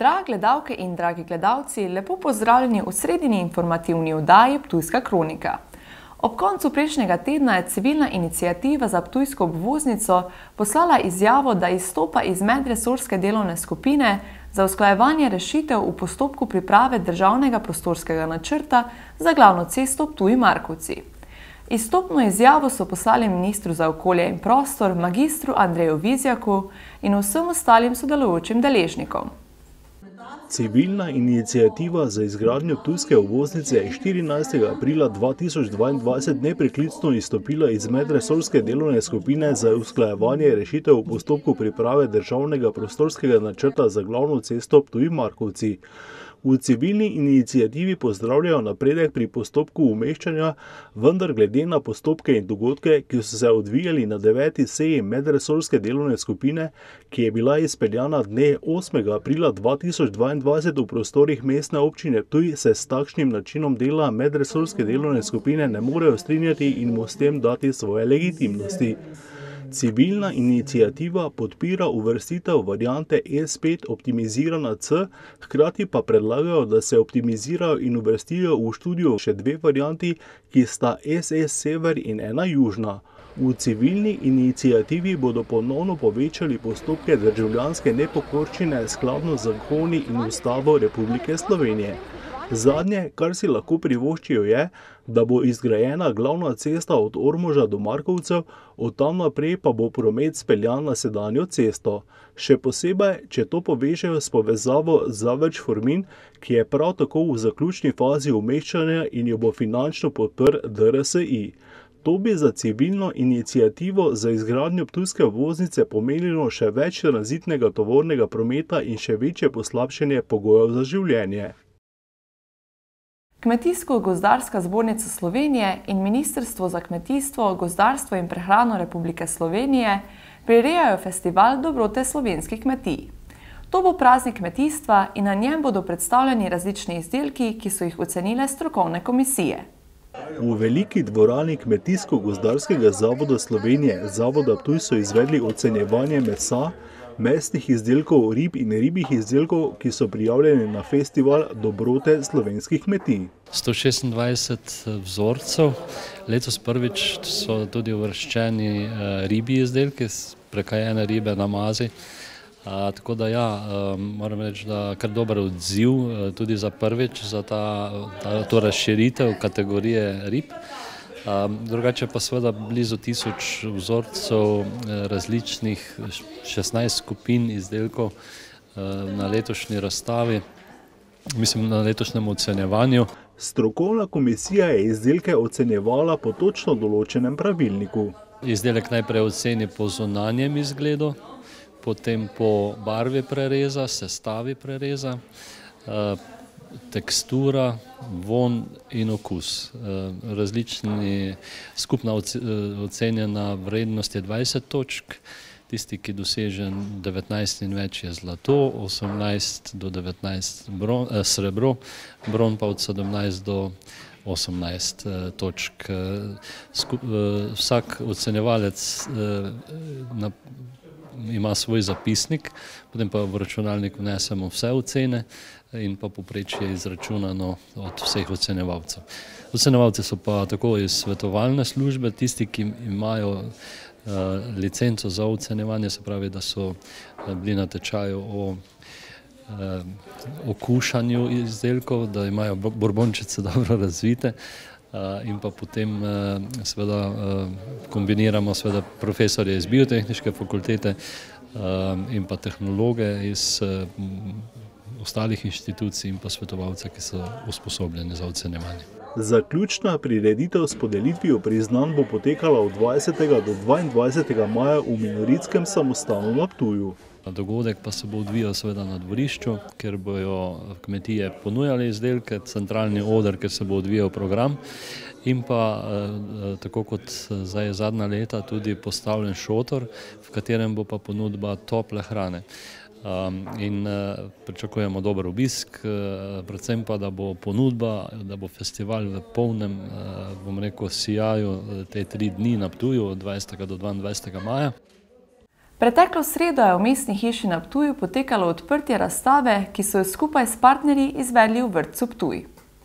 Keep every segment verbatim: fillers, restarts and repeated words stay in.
Drage gledalke in dragi gledalci, lepo pozdravljeni v sredini informativni oddaji Ptujska kronika. Ob koncu prejšnjega tedna je civilna iniciativa za ptujsko obvoznico poslala izjavo, da izstopa iz medresorske delovne skupine za usklajevanje rešitev v postopku priprave državnega prostorskega načrta za glavno cesto Ptuj-Markovci. Izstopno izjavo so poslali ministru za okolje in prostor, magistru Andreju Vizjaku in vsem ostalim sodelujočim deležnikom. Civilna iniciativa za izgradnjo ptujske obvoznice je štirinajstega aprila dva tisoč dvaindvajset nepreklicno izstopila iz medresorske delovne skupine za usklajevanje rešitev v postopku priprave državnega prostorskega načrta za glavno cesto Ptuj-Markovci. V civilni iniciativi pozdravljajo napredek pri postopku umeščanja, vendar glede na postopke in dogodke, ki so se odvijali na deveti seji medresorske delovne skupine, ki je bila izpeljana dne osmega aprila dva tisoč dvaindvajset v prostorih mestne občine Ptuj, se s takšnim načinom dela medresorske delovne skupine ne morejo strinjati in mu s tem dati svoje legitimnosti. Civilna iniciativa podpira uvrstitev variante S pet optimizirana C, hkrati pa predlagajo, da se optimizirajo in uvrstijo v študijo še dve varianti, ki sta S S Sever in ena Južna. V civilni iniciativi bodo ponovno povečali postopke državljanske nepokorščine skladno z zakoni in Ustavo Republike Slovenije. Zadnje, kar si lahko privoščijo, je, da bo izgrajena glavna cesta od Ormoža do Markovcev, od tam naprej pa bo promet speljan na sedanjo cesto. Še posebej, če to povežejo s povezavo Zavrč-Formin, ki je prav tako v zaključni fazi umeščanja in jo bo finančno podprl D R S I. To bi za civilno iniciativo za izgradnjo ptujske obvoznice pomenilo še več tranzitnega tovornega prometa in še večje poslabšanje pogojev za življenje. Kmetijsko-gozdarska zbornica Slovenije in Ministrstvo za kmetijstvo, gozdarstvo in prehrano Republike Slovenije prirejajo festival dobrote slovenskih kmetij. To bo praznik kmetijstva in na njem bodo predstavljeni različni izdelki, ki so jih ocenile strokovne komisije. V veliki dvorani Kmetijsko-gozdarskega zavoda Slovenije Zavoda Ptuj so izvedli ocenjevanje mesa, mesnih izdelkov, rib in ribjih izdelkov, ki so prijavljeni na festival dobrote slovenskih kmetij. sto šestindvajset vzorcev, letos prvič so tudi uvrščeni ribji izdelki, prekajene ribe, namazi. A, tako da ja, moram reči, da kar dober odziv tudi za prvič, za ta, ta, to razširitev kategorije rib. Um, drugače pa seveda blizu tisoč vzorcev različnih šestnajst skupin izdelkov uh, na letošnji razstavi, mislim na letošnjem ocenjevanju. Strokovna komisija je izdelke ocenjevala po točno določenem pravilniku. Izdelek najprej oceni po zunanjem izgledu, potem po barvi prereza, sestavi prereza, uh, tekstura, vonj in okus. Različni, skupna ocenjena vrednost je dvajset točk, tisti, ki doseže devetnajst in več je zlato, osemnajst do devetnajst bron, eh, srebro, bron pa od sedemnajst do osemnajst eh, točk. Skup, eh, vsak ocenjevalec eh, na, ima svoj zapisnik, potem pa v računalnik vnesemo vse ocene in pa povprečje je izračunano od vseh ocenjevalcev. Ocenjevalci so pa tako iz svetovalne službe, tisti, ki imajo uh, licenco za ocenjevanje, se pravi, da so bili na tečaju o uh, okušanju izdelkov, da imajo borbončice dobro razvite uh, in pa potem uh, seveda uh, kombiniramo seveda profesorje iz biotehniške fakultete uh, in pa tehnologe iz uh, ostalih inštitucij in pa svetovalce, ki so usposobljeni za ocenjevanje. Zaključna prireditev s podelitvijo priznanj bo potekala od dvajsetega do dvaindvajsetega maja v Minoritskem samostanu na Ptuju. Dogodek pa se bo odvijal seveda na dvorišču, kjer bojo kmetije ponujali izdelke, centralni oder, kjer se bo odvijal program in pa tako kot zdaj zadnja leta tudi postavljen šotor, v katerem bo pa ponudba tople hrane. Um, in uh, pričakujemo dober obisk, uh, predvsem pa, da bo ponudba, da bo festival v polnem, uh, bom rekel, sijaju te tri dni na Ptuju od dvajsetega do dvaindvajsetega maja. Preteklo sredo je v Mestni hiši na Ptuju potekalo odprtje razstave, ki so jo skupaj s partnerji izvedli v vrtcu Ptuj.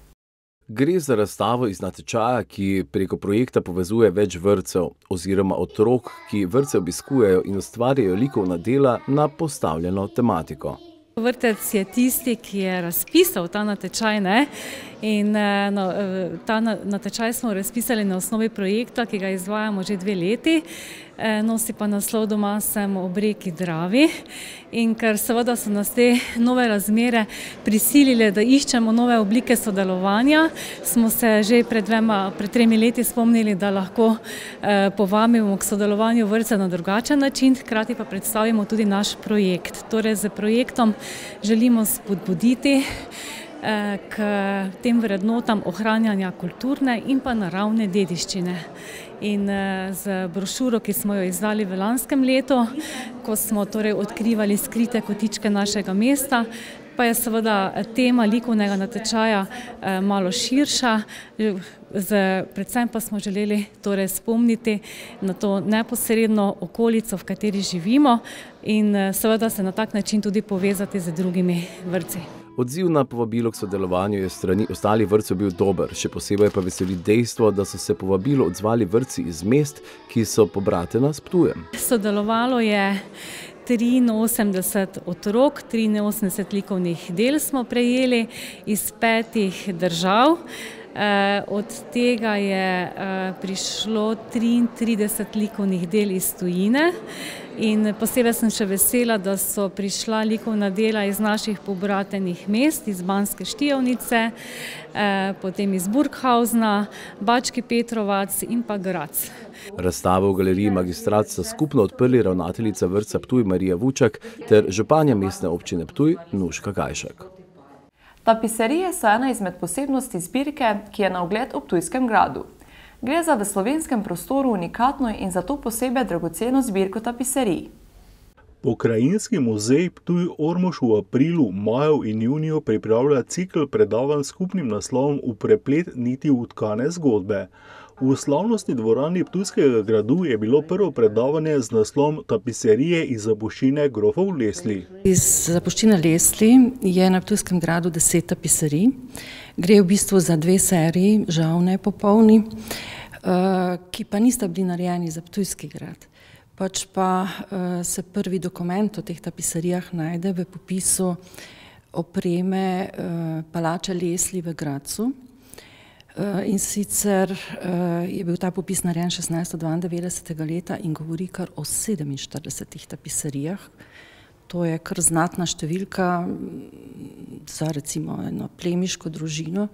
Gre za razstavo iz natečaja, ki preko projekta povezuje več vrtcev oziroma otrok, ki vrtce obiskujejo in ustvarjajo likovna dela na postavljeno tematiko. Vrtec je tisti, ki je razpisal ta natečaj, ne? In no, ta natečaj smo razpisali na osnovi projekta, ki ga izvajamo že dve leti. Nosi pa naslov Doma sem ob reki Dravi. In ker seveda so nas te nove razmere prisilile, da iščemo nove oblike sodelovanja, smo se že pred dvema, pred tremi leti spomnili, da lahko eh, povabimo k sodelovanju vrtca na drugačen način, hkrati pa predstavimo tudi naš projekt. Torej, z projektom želimo spodbuditi eh, k tem vrednotam ohranjanja kulturne in pa naravne dediščine. In z brošuro, ki smo jo izdali v lanskem letu, ko smo torej odkrivali skrite kotičke našega mesta, pa je seveda tema likovnega natečaja malo širša, predvsem pa smo želeli torej spomniti na to neposredno okolico, v kateri živimo, in seveda se na tak način tudi povezati z drugimi vrtci. Odziv na povabilo k sodelovanju je strani ostalih vrtcev bil dober, še posebej pa veseli dejstvo, da so se povabilo odzvali vrtci iz mest, ki so pobratena s Ptujem. Sodelovalo je triinosemdeset otrok, triinosemdeset likovnih del smo prejeli iz petih držav. Od tega je prišlo triintrideset likovnih del iz tujine. In posebej sem še vesela, da so prišla likovna dela iz naših pobratenih mest, iz Banske Štiavnice, potem iz Burghausna, Bački Petrovac in pa Graz. Razstavo v galeriji Magistrat so skupno odprli ravnateljica vrtca Ptuj Marija Vučak ter županja Mestne občine Ptuj Nuška Gajšek. Tapiserije so ena izmed posebnosti zbirke, ki je na ogled ob Ptujskem gradu. Gre za v slovenskem prostoru unikatno in zato posebej dragoceno zbirko tapiserij. Pokrajinski muzej Ptuj Ormož v aprilu, maju in juniju pripravlja cikl predavanj s skupnim naslovom V preplet niti utkane zgodbe. V slavnostni dvorani Ptujskega gradu je bilo prvo predavanje z naslovom Tapiserije iz zapuščine grofov Lesli. Iz zapuščine Lesli je na Ptujskem gradu deset tapiserij. Gre v bistvu za dve seriji, žal ne popolni, ki pa nista bili narejeni za Ptujski grad. Pač pa se prvi dokument o teh tapiserijah najde v popisu opreme palače Lesli v Gradcu. In sicer je bil ta popis narejen šestnajststo dvaindevetdesetega leta in govori kar o sedeminštiridesetih tapiserijah. To je kar znatna številka za recimo eno plemiško družino.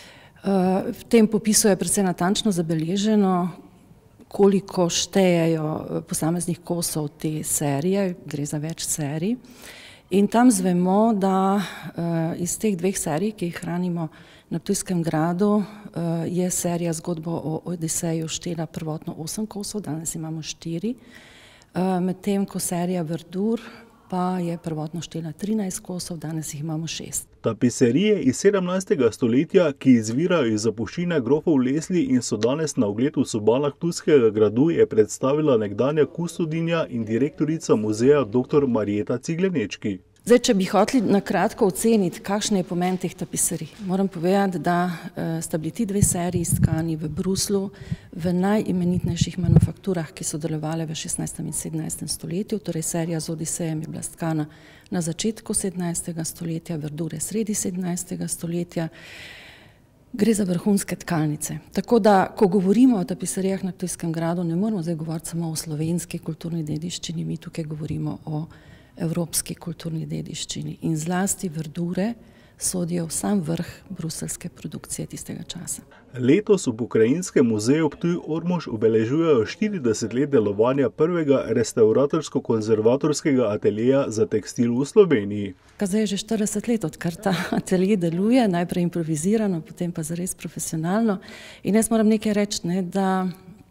V tem popisu je precej natančno zabeleženo, koliko štejejo posameznih kosov te serije, gre za več serij. In tam zvemo, da iz teh dveh serij, ki jih hranimo na Ptujskem gradu, je serija Zgodbo o Odiseju štela prvotno osem kosov, danes imamo štiri, medtem ko serija Verdur pa je prvotno štela trinajst kosov, danes jih imamo šest. Tapiserije iz sedemnajstega stoletja, ki izvirajo iz zapuščine grofov Lesli in so danes na ogled v sobanah Ptujskega gradu, je predstavila nekdanja kustodinja in direktorica muzeja doktor Marjeta Ciglenečki. Zdaj, če bi hoteli na kratko oceniti, kakšen je pomen teh tapiserij, moram povedati, da sta bili ti dve seriji stkani v Bruslu, v najimenitnejših manufakturah, ki so delovale v šestnajstem in sedemnajstem stoletju, torej serija z Odisejem je bila stkana na začetku sedemnajstega stoletja, Verdure sredi sedemnajstega stoletja. Gre za vrhunske tkalnice. Tako da, ko govorimo o tapiserijah na Ptujskem gradu, ne moramo zdaj govoriti samo o slovenski kulturni dediščini, mi tukaj govorimo o evropski kulturni dediščini in zlasti Verdure sodijo v sam vrh bruseljske produkcije tistega časa. Letos v Pokrajinskem muzeju Ptuj Ormož obeležujejo štirideset let delovanja prvega restavratorsko-konzervatorskega ateljeja za tekstil v Sloveniji. Zdaj je že štirideset let, odkar ta atelje deluje, najprej improvizirano, potem pa zares profesionalno. In jaz moram nekaj reči, ne, da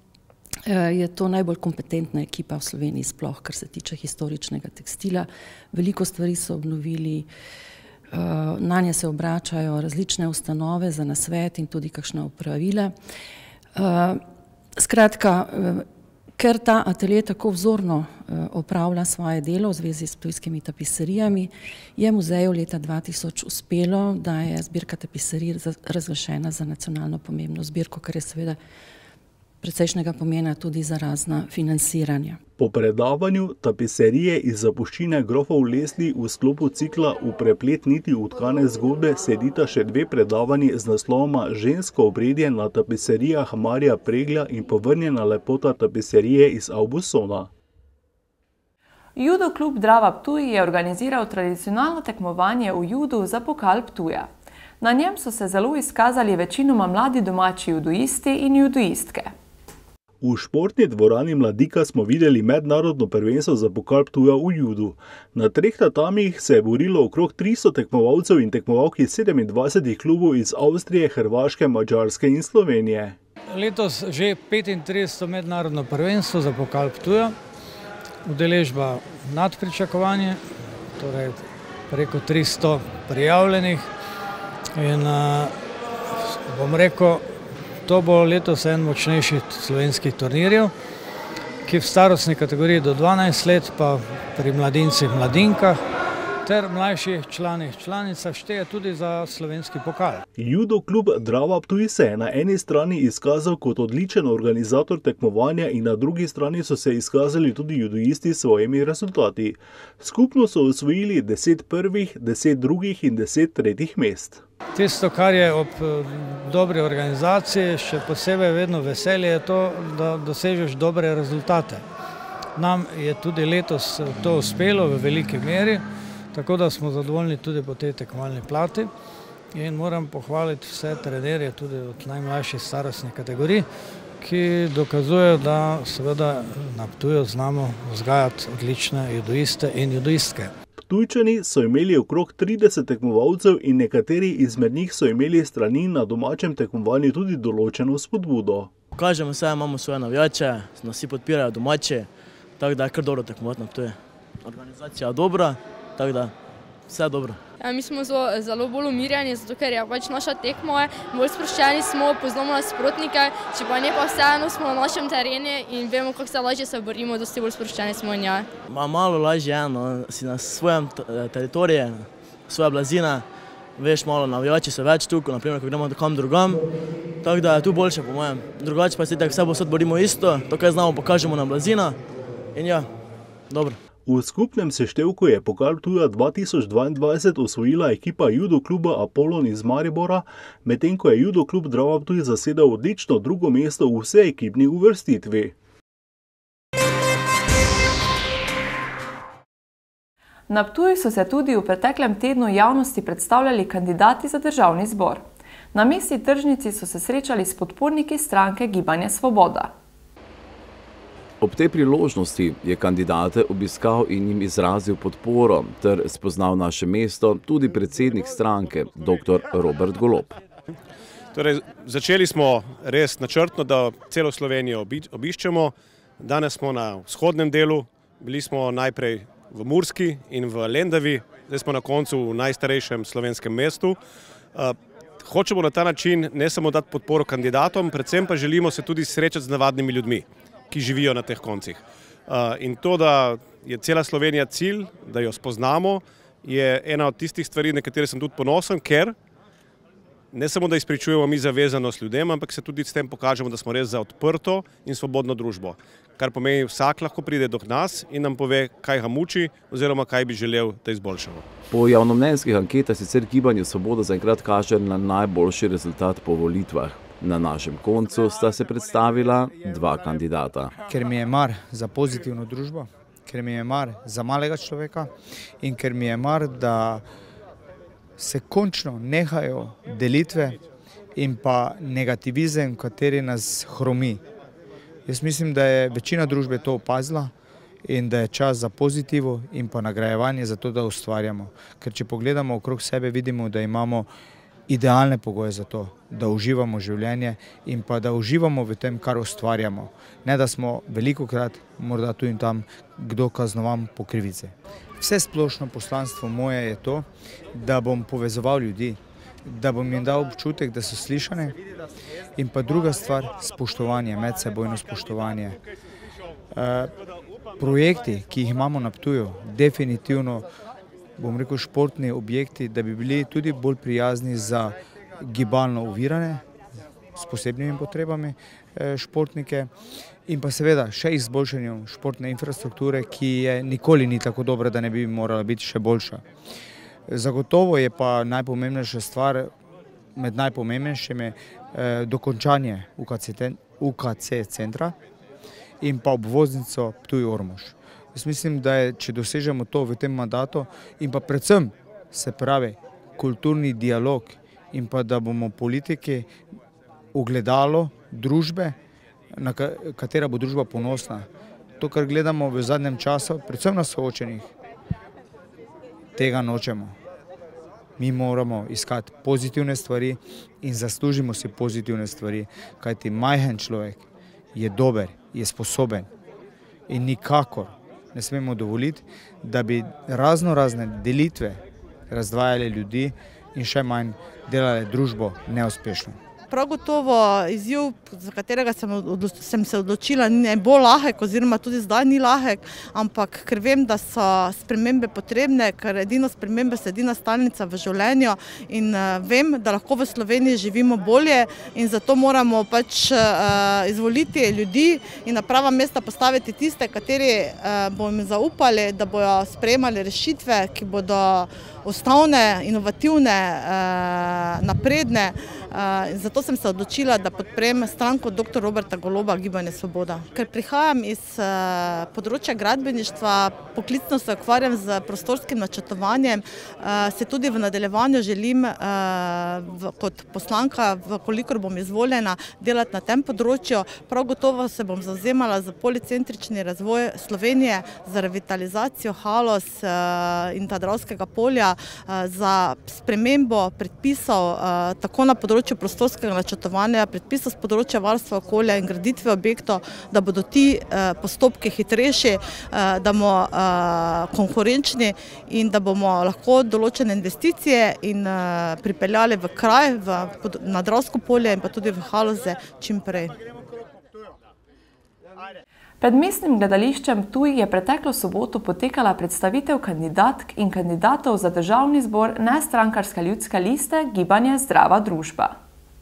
je to najbolj kompetentna ekipa v Sloveniji sploh, kar se tiče historičnega tekstila. Veliko stvari so obnovili, na nje se obračajo različne ustanove za nasvet in tudi kakšna opravila. Skratka, Ker ta atelje tako vzorno opravlja svoje delo v zvezi s ptujskimi tapiserijami, je muzeju leta dva tisoč uspelo, da je zbirka tapiserij razglašena za nacionalno pomembno zbirko, kar je seveda precejšnjega pomena tudi za razna financiranja. Po predavanju tapiserije iz zapuščine grofov Lesli v sklopu cikla V preplet niti utkane zgodbe sedita še dve predavanji z naslovoma Žensko obredje na tapiserijah Marija Preglja in Povrnjena lepota tapiserije iz Aubusona. Judo klub Drava Ptuj je organiziral tradicionalno tekmovanje v judu za pokal Ptuja. Na njem so se zelo izkazali večinoma mladi domači judoisti in judoistke. V športni dvorani Mladika smo videli mednarodno prvenstvo za pokal Ptuja v judu. Na treh tatamih se je borilo okrog tristo tekmovalcev in tekmovalk iz sedemindvajsetih klubov iz Avstrije, Hrvaške, Madžarske in Slovenije. Letos že petintrideseto mednarodno prvenstvo za pokal Ptuja. Udeležba nad pričakovanje, torej preko tristo prijavljenih. In bom rekel, to bo letos en močnejših slovenskih turnirjev, ki v starostni kategoriji do dvanajst let, pa pri mladincih, mladinkah ter mlajših članih, članicah šteje tudi za slovenski pokal. Judo klub Drava Ptuj se je na eni strani izkazal kot odličen organizator tekmovanja in na drugi strani so se izkazali tudi judoisti s svojimi rezultati. Skupno so osvojili deset prvih, deset drugih in deset tretjih mest. Tisto, kar je ob dobri organizaciji še posebej vedno veselje, je to, da dosežeš dobre rezultate. Nam je tudi letos to uspelo v veliki meri, tako da smo zadovoljni tudi po tej tekmovalni plati in moram pohvaliti vse trenerje tudi od najmlajših starostnih kategorij, ki dokazujejo, da seveda na Ptuju znamo vzgajati odlične judoiste in judoistke. Ptujčani so imeli okrog trideset tekmovalcev in nekateri izmed njih so imeli strani na domačem tekmovanju tudi določeno spodbudo. Pokažemo se, imamo svoje navijače, nas vsi podpirajo domači, tako da je kar dobro tekmovati na Ptuju. Organizacija je dobra, tako da vse dobro. Ja, mi smo zelo, zelo bolj umirjeni, zato ker je pač naša tekma, bolj sproščeni smo, poznamo nasprotnike, če pa ne pa vseeno smo na našem terenu in vemo, kako se lažje se borimo, dosti bolj sproščeni smo in ja. Ma, malo lažje je, no, si na svojem teritoriju, svoja blazina, veš, malo navijači so več tukaj, naprimer, ko gremo kam drugam, tako da je tu boljše po mojem. Drugače pa se tako vse posod borimo isto, to, kaj znamo, pokažemo na blazina in ja, dobro. V skupnem seštevku je pokal Ptuja dva tisoč dvaindvajset osvojila ekipa judo kluba Apollon iz Maribora, medtem ko je judo klub Drava Ptuj zasedel odlično drugo mesto v vseekipni uvrstitvi. Na Ptuju so se tudi v preteklem tednu javnosti predstavljali kandidati za državni zbor. Na mestni tržnici so se srečali s podporniki stranke Gibanje Svoboda. Ob tej priložnosti je kandidate obiskal in jim izrazil podporo ter spoznal naše mesto tudi predsednik stranke, doktor Robert Golob. Torej, začeli smo res načrtno, da celo Slovenijo obiščemo. Danes smo na vzhodnem delu, bili smo najprej v Murski in v Lendavi, zdaj smo na koncu v najstarejšem slovenskem mestu. Hočemo na ta način ne samo dati podporo kandidatom, predvsem pa želimo se tudi srečati z navadnimi ljudmi, ki živijo na teh koncih. In to, da je cela Slovenija cilj, da jo spoznamo, je ena od tistih stvari, na katere sem tudi ponosen, ker ne samo, da izpričujemo mi zavezanost ljudem, ampak se tudi s tem pokažemo, da smo res za odprto in svobodno družbo. Kar pomeni, vsak lahko pride do nas in nam pove, kaj ga muči oziroma kaj bi želel, da izboljšamo. Po javnomnenjskih anketah sicer Gibanje Svoboda zaenkrat kaže na najboljši rezultat po volitvah. Na našem koncu sta se predstavila dva kandidata. Ker mi je mar za pozitivno družbo, ker mi je mar za malega človeka in ker mi je mar, da se končno nehajo delitve in pa negativizem, kateri nas hromi. Jaz mislim, da je večina družbe to opazila in da je čas za pozitivo in pa nagrajevanje za to, da ustvarjamo. Ker če pogledamo okrog sebe, vidimo, da imamo idealne pogoje za to, da uživamo življenje in pa da uživamo v tem, kar ustvarjamo. Ne, da smo velikokrat, morda tu in tam, kdo kaznovan po krivice. Vse splošno poslanstvo moje je to, da bom povezoval ljudi, da bom jim dal občutek, da so slišane in pa druga stvar, spoštovanje, medsebojno spoštovanje. Projekti, ki jih imamo na Ptuju, definitivno, bom rekel, športni objekti, da bi bili tudi bolj prijazni za gibalno ovirane, s posebnimi potrebami športnike in pa seveda še izboljšanju športne infrastrukture, ki je nikoli ni tako dobra, da ne bi morala biti še boljša. Zagotovo je pa najpomembnejša stvar, med najpomembnejšimi, dokončanje U K C centra in pa obvoznico Ptuj-Ormož. Jaz mislim, da je, če dosežemo to v tem mandatu in pa predvsem, se pravi, kulturni dialog in pa da bomo politiki ogledalo družbe, na katera bo družba ponosna. To, kar gledamo v zadnjem času, predvsem na soočenih, tega nočemo. Mi moramo iskati pozitivne stvari in zaslužimo si pozitivne stvari, kajti majhen človek je dober, je sposoben in nikakor ne smemo dovoliti, da bi razno razne delitve razdvajale ljudi in še manj delale družbo neuspešno. Prav gotovo izziv, za katerega sem, sem se odločila, ne bo lahek oziroma tudi zdaj ni lahek, ampak ker vem, da so spremembe potrebne, ker edino spremembe so edina stalnica v življenju in uh, vem, da lahko v Sloveniji živimo bolje in zato moramo pač uh, izvoliti ljudi in na prava mesta postaviti tiste, kateri uh, bomo jim zaupali, da bodo sprejemali rešitve, ki bodo ustavne, inovativne, uh, napredne. Uh, zato sem se odločila, da podprem stranko doktor Roberta Goloba, Gibanje Svoboda. Ker prihajam iz uh, področja gradbeništva, poklicno se ukvarjam z prostorskim načrtovanjem, uh, se tudi v nadaljevanju želim uh, v, kot poslanka, kolikor bom izvoljena, delati na tem področju. Prav gotovo se bom zavzemala za policentrični razvoj Slovenije, za revitalizacijo Haloz uh, in Dravskega polja, uh, za spremembo predpisov uh, tako na področju prostorskega načrtovanja, predpisov s področja varstva okolja in graditve objektov, da bodo ti eh, postopki hitrejši, eh, da bomo eh, konkurenčni in da bomo lahko določene investicije in eh, pripeljali v kraj, v, na Dravsko polje in pa tudi v Haloze čim prej. Pred mestnim gledališčem Ptuj je preteklo soboto potekala predstavitev kandidatk in kandidatov za državni zbor nestrankarske ljudske liste Gibanje Zdrava družba.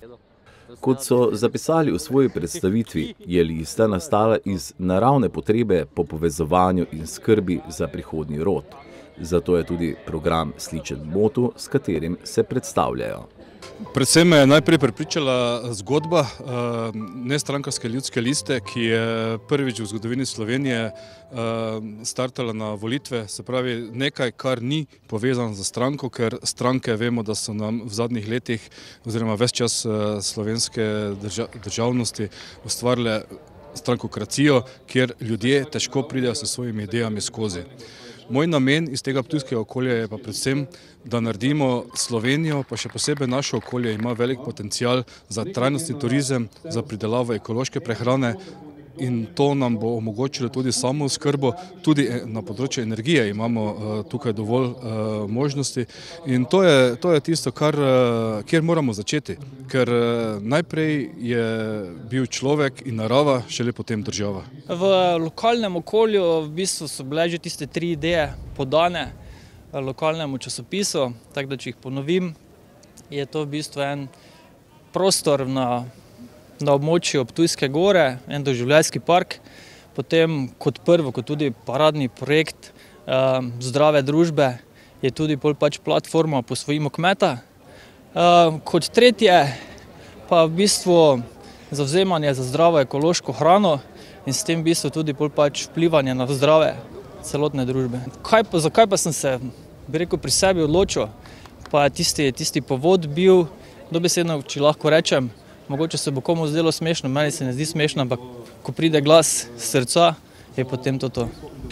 Kot so zapisali v svoji predstavitvi, je lista nastala iz naravne potrebe po povezovanju in skrbi za prihodnji rod. Zato je tudi program sličen motu, s katerim se predstavljajo. Predvsem me je najprej prepričala zgodba nestrankarske ljudske liste, ki je prvič v zgodovini Slovenije startala na volitve, se pravi nekaj, kar ni povezano za stranko, ker stranke vemo, da so nam v zadnjih letih oziroma ves čas slovenske državnosti ustvarile strankokracijo, kjer ljudje težko pridejo s svojimi idejami skozi. Moj namen iz tega ptujskega okolja je pa predvsem, da naredimo Slovenijo, pa še posebej naše okolje ima velik potencial za trajnostni turizem, za pridelavo ekološke prehrane in to nam bo omogočilo tudi samooskrbo, tudi na področju energije imamo tukaj dovolj možnosti in to je, to je tisto, kar, kjer moramo začeti, ker najprej je bil človek in narava, šele potem država. V lokalnem okolju v bistvu so bile že tiste tri ideje podane lokalnemu časopisu, tako da če jih ponovim, je to v bistvu en prostor na na območju Ptujske gore, en doživljajski park, potem kot prvo, kot tudi paradni projekt eh, zdrave družbe, je tudi pol pač platforma Posvojimo kmeta. Eh, kot tretje pa v bistvu zavzemanje za zdravo ekološko hrano in s tem v bistvu tudi pol pač vplivanje na zdrave celotne družbe. Kaj pa, zakaj pa sem se, bi rekel, pri sebi odločil, pa je tisti, tisti povod bil, dobesedno, če lahko rečem, mogoče se bo komu zdelo smešno, meni se ne zdi smešno, ampak ko pride glas srca, je potem to to.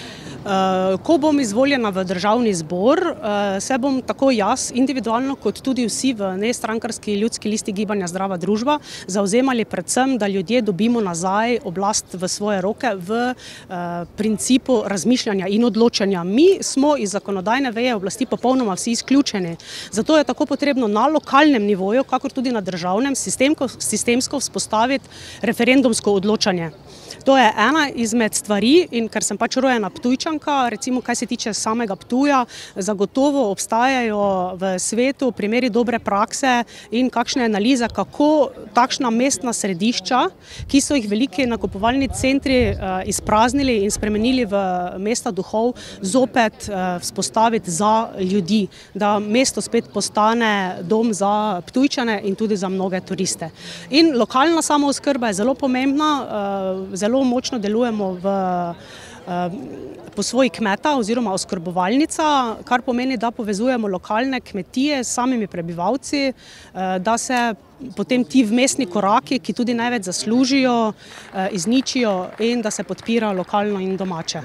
Ko bom izvoljena v državni zbor, se bom tako jaz individualno kot tudi vsi v nestrankarski ljudski listi Gibanja Zdrava družba zavzemali predvsem, da ljudje dobimo nazaj oblast v svoje roke v principu razmišljanja in odločanja. Mi smo iz zakonodajne veje oblasti popolnoma vsi izključeni. Zato je tako potrebno na lokalnem nivoju, kakor tudi na državnem, sistemsko, sistemsko vzpostaviti referendumsko odločanje. To je ena izmed stvari in ker sem pač rojena Ptujčanka, recimo kaj se tiče samega Ptuja, zagotovo obstajajo v svetu primeri dobre prakse in kakšne analize, kako takšna mestna središča, ki so jih veliki nakupovalni centri izpraznili in spremenili v mesta duhov, zopet vzpostaviti za ljudi, da mesto spet postane dom za Ptujčane in tudi za mnoge turiste. In lokalna samooskrba je zelo pomembna, zelo močno delujemo v, po svoji kmeta oziroma oskrbovalnica, kar pomeni, da povezujemo lokalne kmetije s samimi prebivalci, da se potem ti vmesni koraki, ki tudi največ zaslužijo, izničijo in da se podpira lokalno in domače.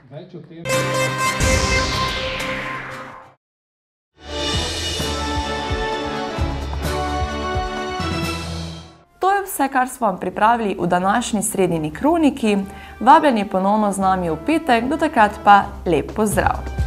To je vse, kar smo vam pripravili v današnji Sredini kroniki. Vabljeni ponovno z nami v petek, do takrat pa lep pozdrav!